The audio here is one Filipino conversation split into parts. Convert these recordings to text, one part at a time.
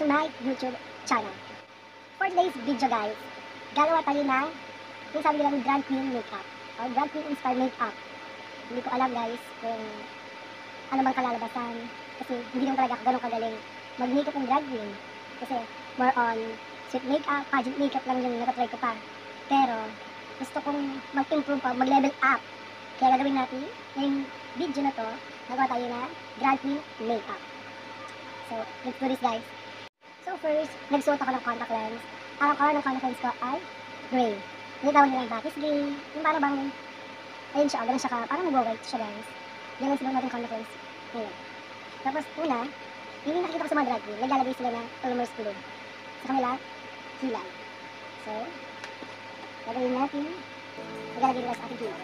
to my YouTube channel. For today's video guys, gagawa tayo ng yung sabi nila drag queen makeup or drag queen inspired makeup. Hindi ko alam guys kung ano bang kalalabasan kasi hindi naman talaga ako ganun kagaling mag-makeup ng drag queen kasi more on sweet makeup, pageant makeup lang yung natatry ko pa. Pero gusto kong mag-improve pa, mag-level up. Kaya gagawin natin yung video na to, nagawa tayo na drag queen makeup. So, let's do this guys. So first, nagsuot ako ng contact lens. Ang color ng contact lens ko ay gray. Nitawag nila yung Batis gray. Yung parang bang, ayun siya, ganun siya ka, parang nag-white siya guys. Yan ang sinuot natin contact lens ngayon. Tapos una, yung nakikita ko sa mga drag queen, naglalagay sila ng Elmer's glue sa kanila kilay. So, gagawin natin, naglalagay nila sa ating kilay.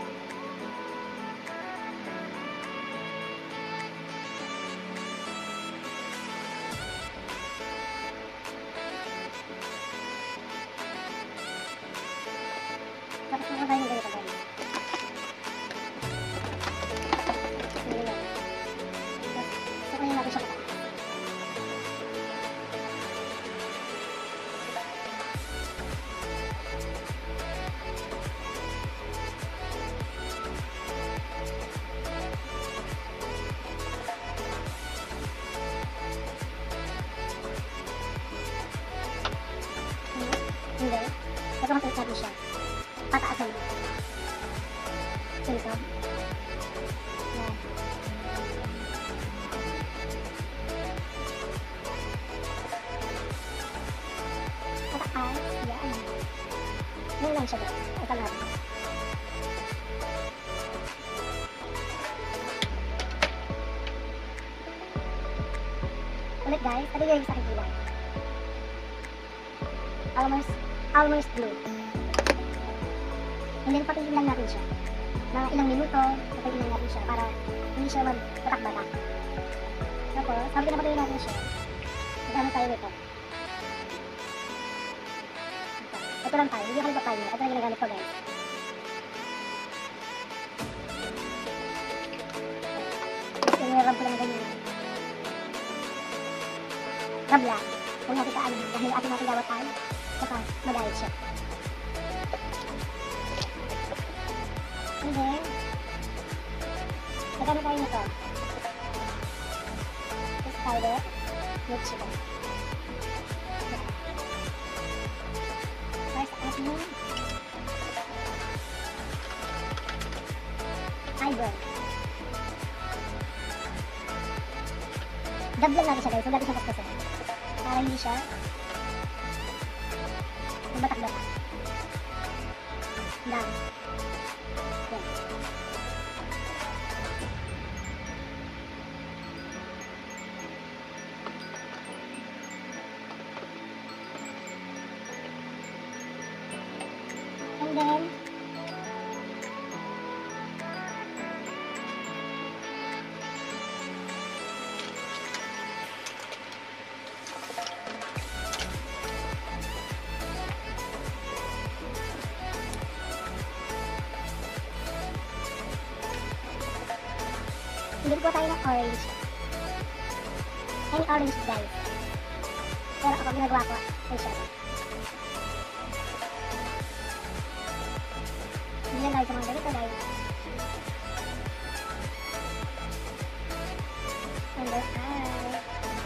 Tapos naman tayo ng ganito guys. Ayan. Tapos, sukayin natin siya pataas. Hindi. Ito masulit natin siya. Pataasan mo. Ganito. Yan. Pataas. Yan. Yan lang siya guys. Ito lang. Ulit guys. Ito yung sa aking kilay. Elmer's glue. And then patihin lang natin siya. Mga ilang minuto, patihin lang natin siya para hindi siya magbatak-batak. Tapos, habang pinapatihin natin siya, magano tayo nito. Ito lang tayo, hindi ako nagpa-primer. Ito lang ginagamit ko guys. Kasi nirab ko lang ganyan. Rab lang. Kung natin kaan, dahil ating natin gawat tayo, saka mag-ayos siya. And then, nagano tayo nito. This powder, milk sugar. Para sa ating eyebrow. Dab lang natin siya guys, huwag natin siya kaspasin. Para hindi siya mabatak-batak. Dab. Yan. And then, hindi po tayo ng orange. Any orange guys. Pero kapag ginagawa ko, ay siya. Hindi lang tayo sa mga ganito guys. Under eye.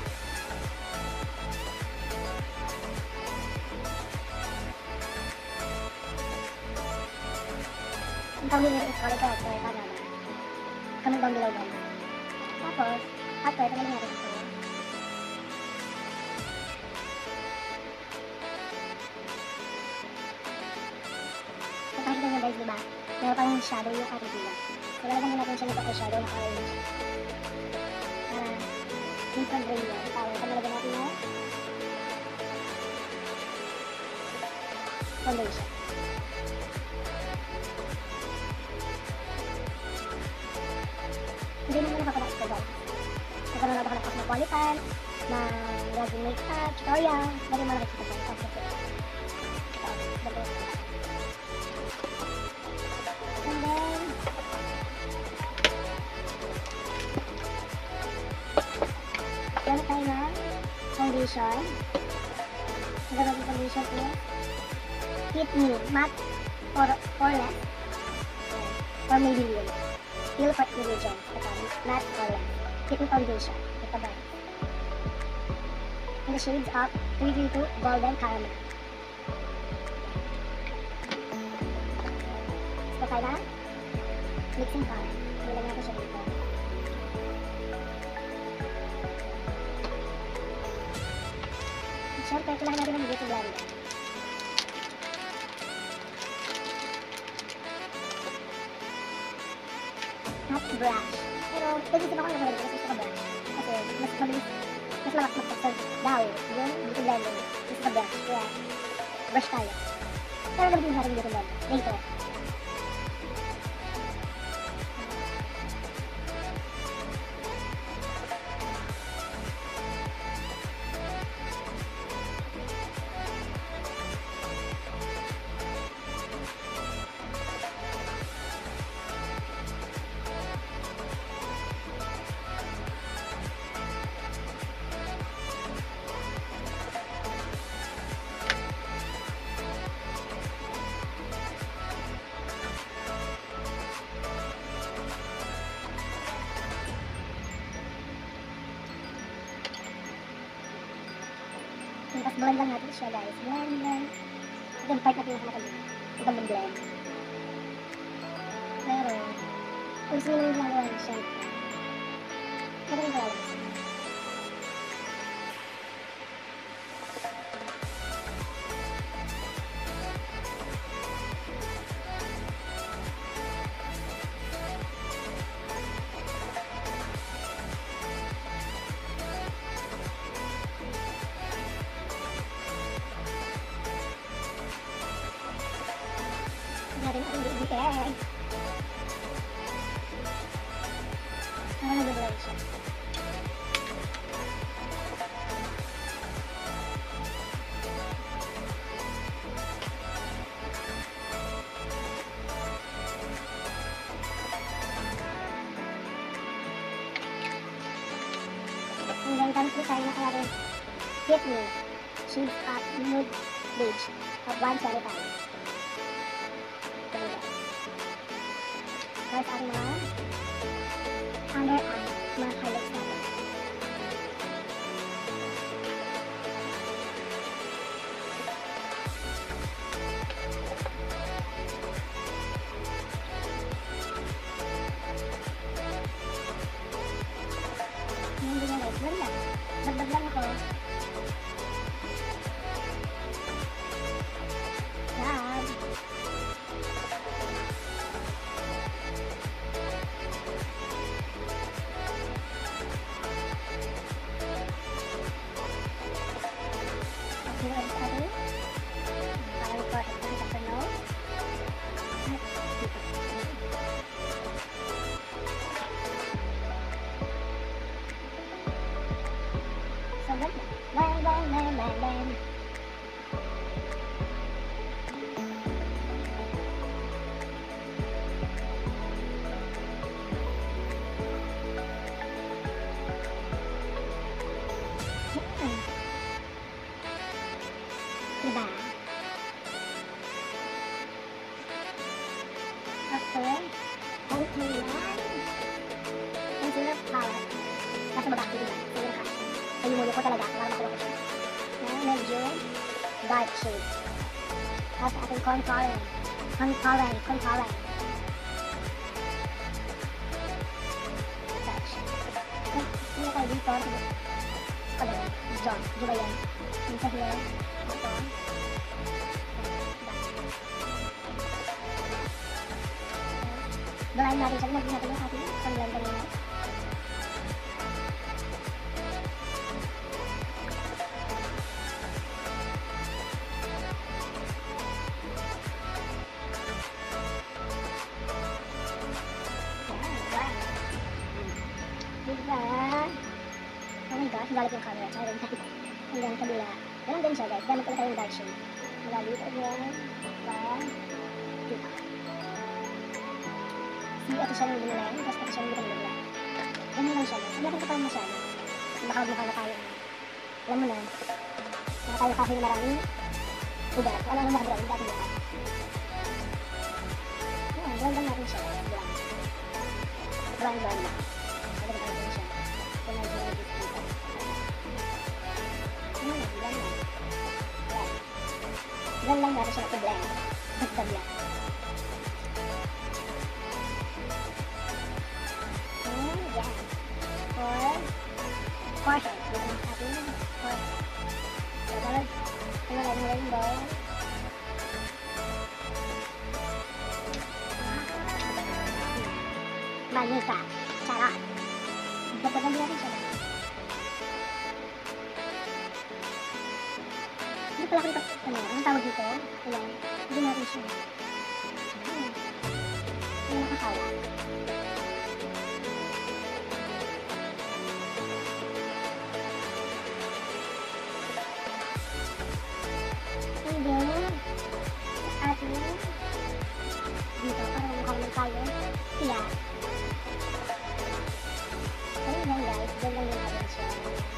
Ang tawag nila is color corrector. Tama ba? Comment down below guys. Tapos, after, tagalin natin ito. So, pakita nyo guys, diba? Meron pa yung shadow yung ating tila. So, lalagyan natin siya nito ay shadow na orange. Para, instant gray yun. Para, lalagyan natin na foundation. Hindi naman nakapalak ko guys. Nagkaroon ako ng Cosmopolitan, ng Dragon Makeup, tutorial, dari mo nakikita ko. Tapos ito. And then, gamit tayo ng foundation. foundation. Ang gagawin foundation is Fit Me Matte or less. Or Maybelline. Peel for ingredients. Ito, matte or less. Fit Me foundation. Ito ba? In the shades of 332 Golden Caramel. So, tayo na. Mixing powder. Nilagyan natin siya dito. Siyempre, kailangan natin ng beauty blender. At brush. Pero, nag-isip ako na mas gusto ko brush. Kasi, mas mabilis, mas malak mag-serve daw yung beauty blender. Gusto ko brush. Kaya, brush tayo. Pero, gamitin natin yung beauty blender. Later. Tapos blend lang natin siya guys. Blend. Ito yung part na pinakamatali. Ito mag-blend. Pero, kung sino yung ginagawa niya siya, magaling ko alam. Natin ang BBS. Ako nag-blend siya. Hanggang gamit ko tayo nakalagay Fit Me Shades of Nude Beige of 125. Guys, ang mga under eye, mga highlights natin. Hindi na guys, lang. Dagdag lang ako. Yan. Here is other. Parang ko ito sa pano. So good. Bang. Diba? Okay. Concealer palette. Nasa baba, diba? Siguro ka. Ay, yung ko talaga. Para makuha ko siya. Yan, medyo dark shade. At ating contouring. Contouring. Touch. Hindi tayo dito. Ano yan? John. Di ba yan? Yung sa hair. Ito. Dalayan natin siya. Naging natin yung ating pang-blender na. Diba? Oh my gosh, galit yung camera. Sorry, hanggang kabila. Ganun din siya guys. Gamit ko na tayo yung dark shade. Mula dito again. Diba? Dito. See, ito siya yung binilay. Tapos ito siya yung binilay. Ganun lang siya guys. Hindi natin kapal masyado. Baka magmukha na tayo. Alam mo na, tayo kasi yung maraming ugat. Wala nang mga brown, dati na. Ayan, brown lang natin siya. Brown. Brown lang. Pwede ba tayo siya? Kung medyo dito. Ayan, brown lang. Ayan. Brown lang natin siya na blend. Dagdag lang. And yan. Forehead. Dito ang ating forehead. So, dalog. Ano lang yung rainbow. Manika. Charot. Dagdagan din natin siya. Hindi pala kita, anong tawag dito? Ayan. Hindi natin siya. Ayan. Ayan, nakakawa. And then, ating dito, parang mukha naman tayo. Kaya, ayun lang guys, dyan lang yung natin siya.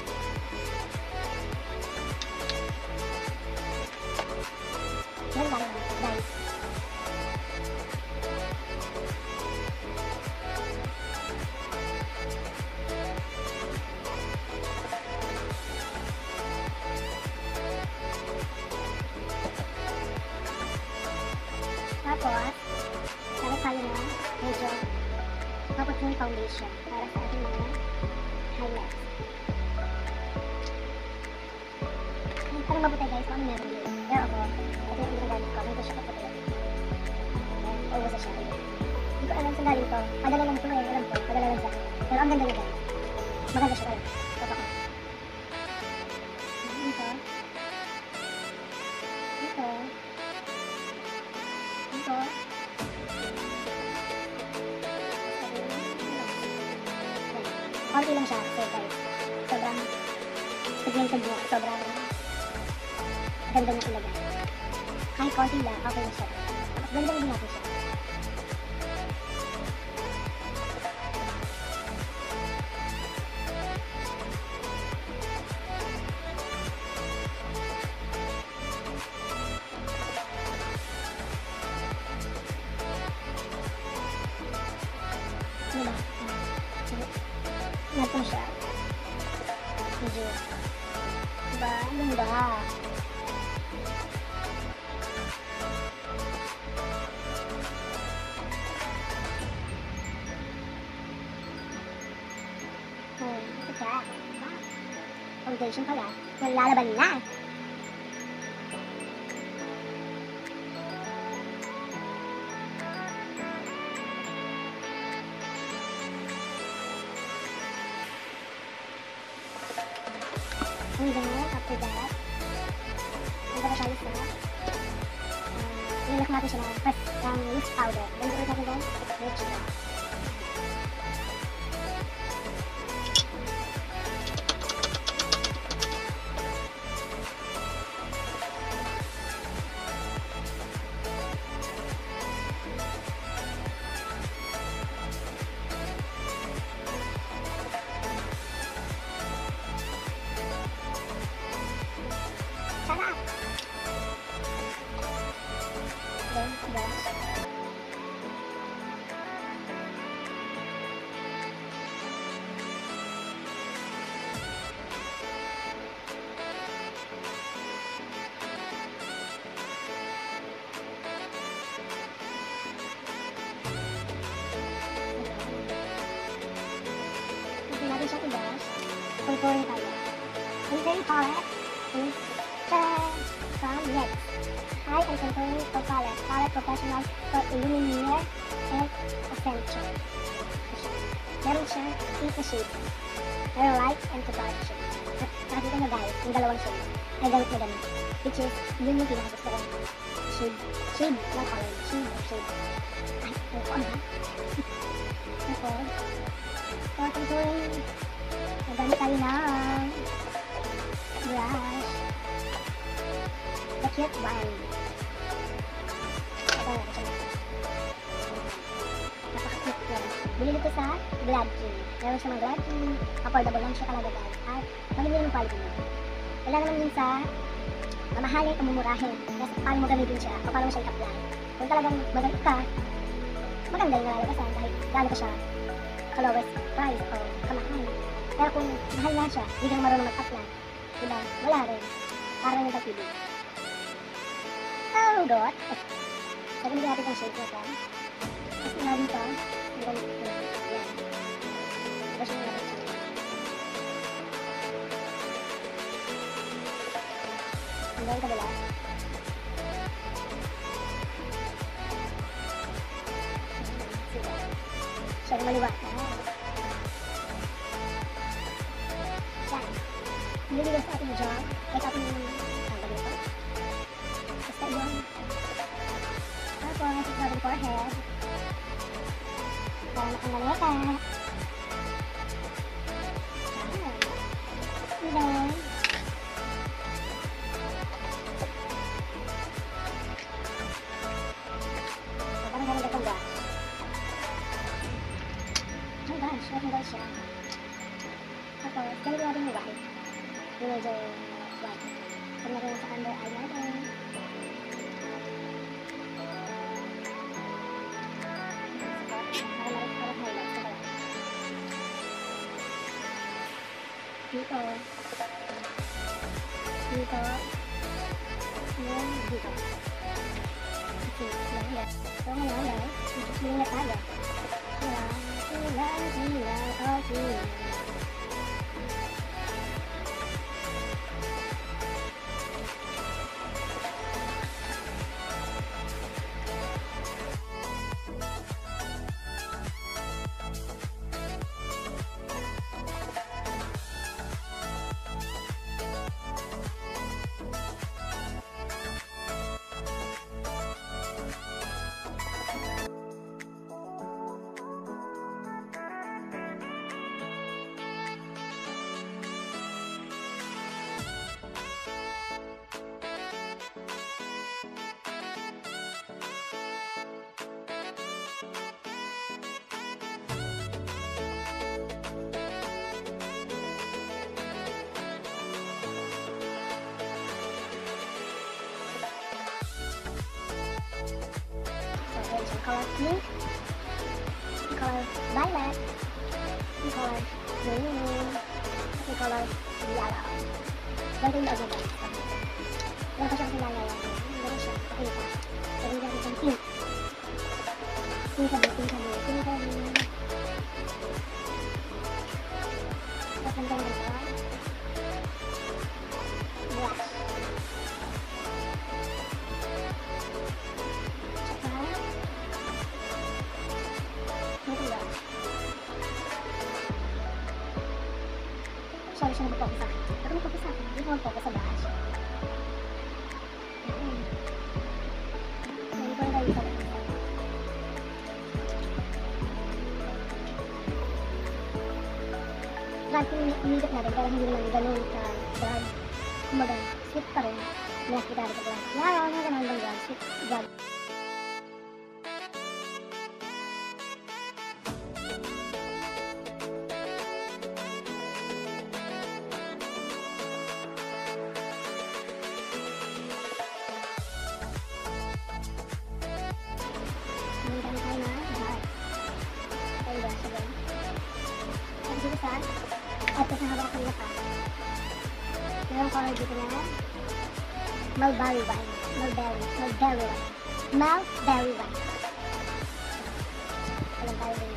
Yan lang guys. Tapos, tapos tayo na medyo tapos yung foundation para sa ating mga highlights. Ay, parang mabutay guys, paano meron yun? Pero ako, ito yung ginagamit ko, medyo siya kapatid. Ayan, ubos na siya. Hindi ko alam saan galing to. Padala lang ito eh, alam ko, padala lang sa akin. Pero ang ganda niya guys. Maganda siya talaga. Ito ako. Dito. Dito. Dito. Konti lang siya, so guys. Sobrang pigmented niya, sobrang ganda niya ilagay. Kahit konti lang, okay na siya. Tapos ganda din natin siya. Diba? Natin siya. Medyo. Diba? Ganda. Ito siya. Diba? Foundation pala. Nalalaban na. And then, after that, nagdala tayo sa nilak natin siya ng first loose powder. Then, gawin natin doon, red sugar. Sarap! Then, brush. Ito natin siya i-brush. Contouring tayo. Contouring palette is from NYX. High and Contouring Palette. Palette Professional for Illuminator and Essential. Meron siyang 8 na shades. Pero light and to dark shades. At nakikita nyo guys, yung dalawang shades ay gamit na gamit. Which is, yun yung pinakagusto ko. Shade. Shade ng color. Shade of shade. Ay, ano ko ano? Ito. For contouring, nagamit tayo ng brush. The cute one. Ito na siya. Napaka-cute yan. Binili ko sa Glad King. Meron siya mga Glad King. Affordable lang siya talaga guys. At maganda yung quality niya. Wala naman yun sa mamahalin o mumurahin. Kasi paano mo gamitin siya o paano mo siya i-apply. Kung talagang magaling ka, maganda yung nalalabasan kahit gaano ka siya ka-lowest price o kamahal. Pero kung mahal na siya, hindi kang marunong mag-apply, diba? Wala rin. Parang yung pag-ibig. Oh, dot. Gagamitin natin ang shade natin. Tapos nga dito, ang ganito. Yan. Brush na natin siya. Ang gawin kabila. Sige. Siya rin maliwa. Yan. Nililigay sa ating job. Kahit ating ang ganito. Basta yun. Tapos, ito natin forehead. Para matanggalin ka. And then, parang ganun gatong brush. Oh my gosh, natanggal siya. Tapos, ganun natin yung white. Yung medyo white. Pag na rin sa under eye natin. Dito. Dito. Yan, dito. Okay, yan. So, ngayon, guys, hindi na tayo. Okay. Color pink, color violet, color green, color yellow. Ganito yung loob guys. Ganito siya kasi lalayan. Ganito siya. Okay ka. Ganito natin yung pink. Pink sabi, pink sabi, pink sabi. Tapos yung ganito. Blush. Sorry siya nag-focus sa akin. Pero nag-focus sa akin. Hindi ko mag-focus sa brush. Hindi ko na sa brush. Drag ko umigit natin pero hindi naman ganun ka drag. Kumaga, sweet pa rin. Nakikita rin sa brush. Laro, ano ganun bang drag? Sweet drag. Meron tayo na lahat. Ito yung brush again. At dito sa, at sa hawak kanina pa. Meron color dito na mulberry wine. Mulberry wine. Mulberry wine. Alam tayo din.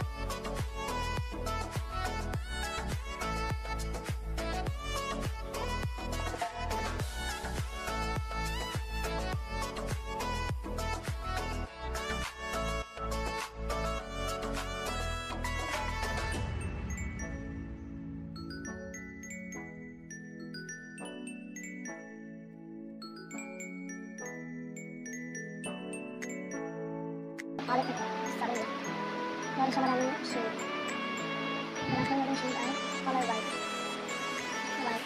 Palit ito, sarili. Meron siya maraming shade. Meron siya maraming shade ay color white. White.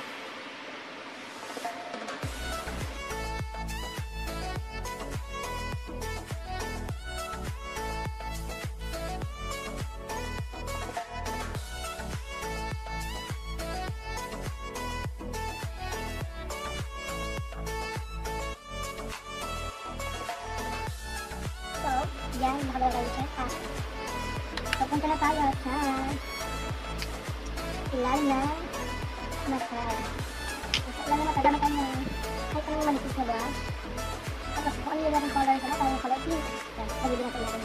dahil nakabala tayo check up. So, punta na tayo sa ilalim na mata. Sa ilalim na mata, gamit tayo ng kahit anong manipis na brush. Tapos kung ano yung natin color sa mata, yung color pink. Yan, sabihin natin natin.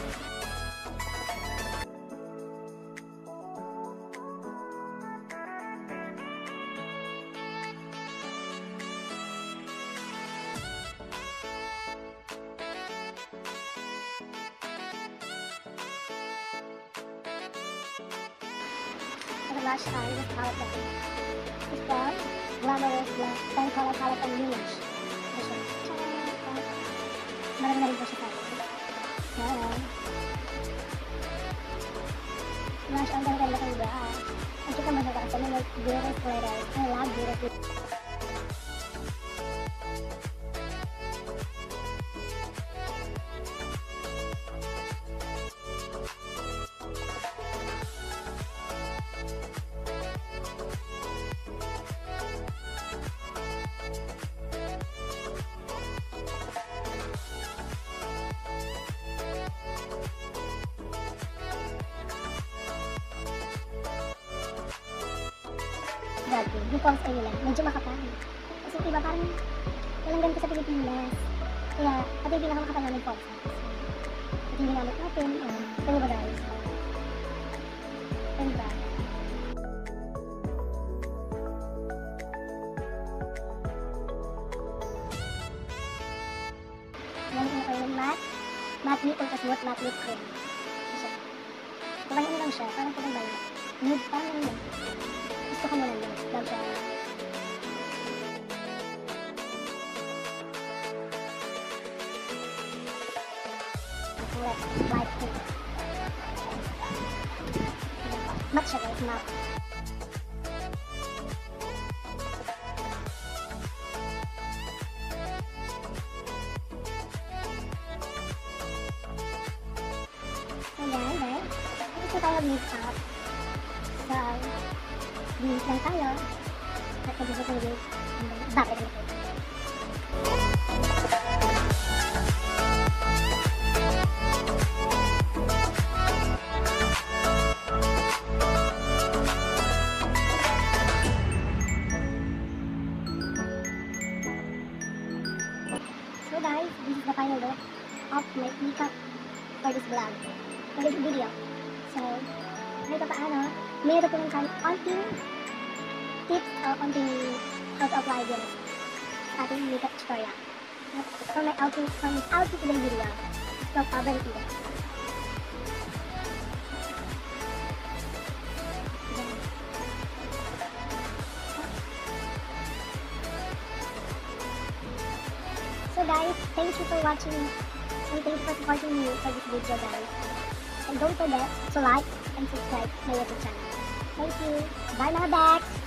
Blush eye, this palette natin. Ito, Glamorous Blush, 10 color palette and Luminous. Ito siya. Marami na rin po siya sa akin. Yan. Blush on, dahil ganda kang blush. Ang kita mo siya kasi may beautiful glitters. I love beautiful. Grabe, yung false eye nila, medyo makapal. Kasi iba parang walang ganito sa Pilipinas. Kaya, ito yung pinakamakapal namin false eye. Ito yung ginamit natin. Ito yung ba guys? Ito yung ba? Gamit mo kayo ng matte lip or kasmot matte lip cream. Ito siya. Kumain lang siya, parang ito ba yun? Nude, parang yun. Gusto ko muna yun. Love siya. Light pink. Matte siya guys, matte. Ayan, guys. Gusto tayo make-up. So, bilis lang tayo. At kung gusto tayo, bakit na ito? So guys, this is the final look of my makeup for this vlog, for this video. So, kahit paano, meron po ng konting tips o konting how to apply this sa ating makeup tutorial. From my outfit today video, it's called Urban Eden. So guys, thank you for watching and thank you for supporting me for this video guys. And don't forget to like and subscribe my YouTube channel. Thank you. Bye mga Bex!